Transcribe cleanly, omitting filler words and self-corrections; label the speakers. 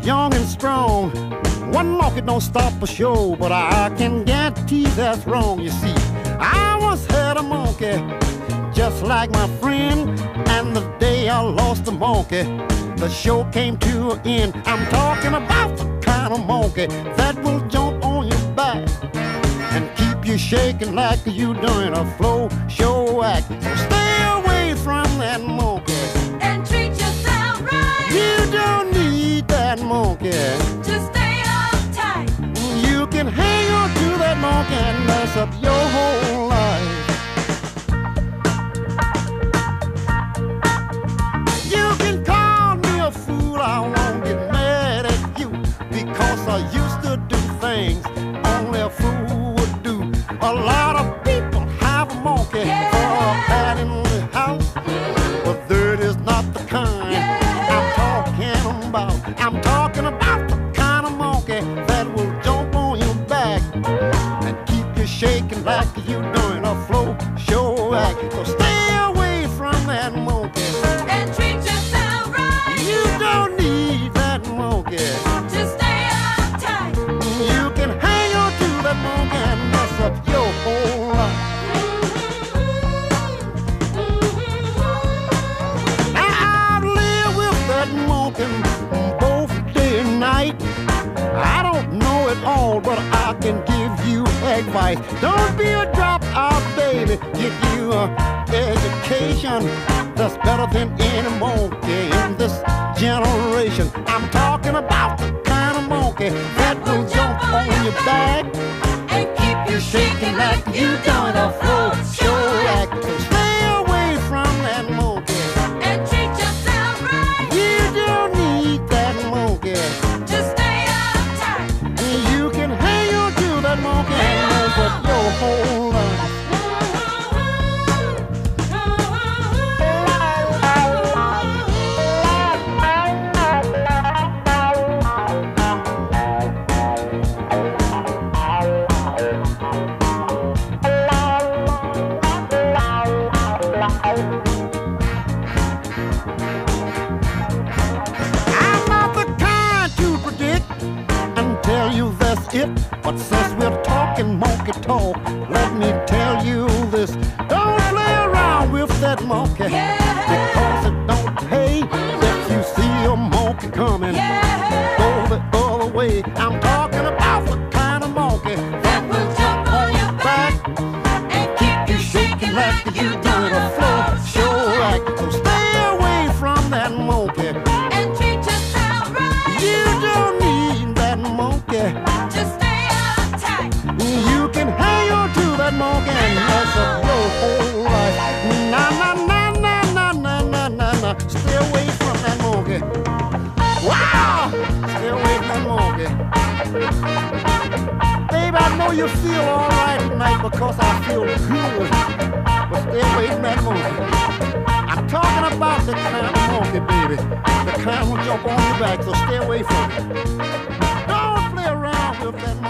Speaker 1: young and strong. One monkey don't stop a show, but I can guarantee that's wrong. You see, I once had a monkey just like my friend, and the day I lost the monkey, the show came to an end. I'm talking about the kind of monkey that will jump on your back and keep you shaking like you doing a flow show act. So stay away from that monkey
Speaker 2: and treat yourself right.
Speaker 1: You don't need that monkey.
Speaker 2: Just stay uptight.
Speaker 1: You can hang on to that monkey and mess up your whole life. You can call me a fool, I won't get mad at you, because I used to do things only a fool would do. A lot of people have a monkey for a pet in the house, but that is not the kind I'm talking about. I'm talking about the kind of monkey that will jump on your back and keep you shaking like you doing a flow show act. So stay away from that monkey
Speaker 2: and treat yourself right.
Speaker 1: You don't need that monkey.
Speaker 2: Just stay uptight.
Speaker 1: You can hang on to that monkey and mess up your whole life. Now I've lived with that monkey both day and night. I don't know it all, but I can give you advice. Don't be a dropout, baby. Get you an education that's better than any monkey in this generation. I'm talking about the kind of monkey that will jump on your back
Speaker 2: and keep you shaking like you doing a flow show act.
Speaker 1: So stay away from that monkey
Speaker 2: and treat yourself right.
Speaker 1: You don't need that monkey.
Speaker 2: Just stay uptight.
Speaker 1: You can hang on to that monkey and mess up your whole life. I'm not the kind to predict and tell you that's it, but since we're talking monkey talk, let me tell you this. Don't play around with that monkey, because it don't pay. If you see a monkey coming, go the other way. I'm talking about the kind of monkey that will jump on your back
Speaker 2: and keep you shaking like you doing a flow show
Speaker 1: act. So stay away from that monkey
Speaker 2: and treat yourself right.
Speaker 1: You don't need that monkey.
Speaker 2: Just stay uptight.
Speaker 1: You can hang on to that monkey and mess up your whole life. Nah, nah, nah, nah, nah, nah, nah, nah, nah. Stay away from that monkey. Wow! Stay away from that monkey. Babe, I know you feel all right tonight because I feel good. But stay away from that monkey. I'm talking about the kind of monkey, baby. The kind will jump on your back, so stay away from it. Don't play around with that monkey.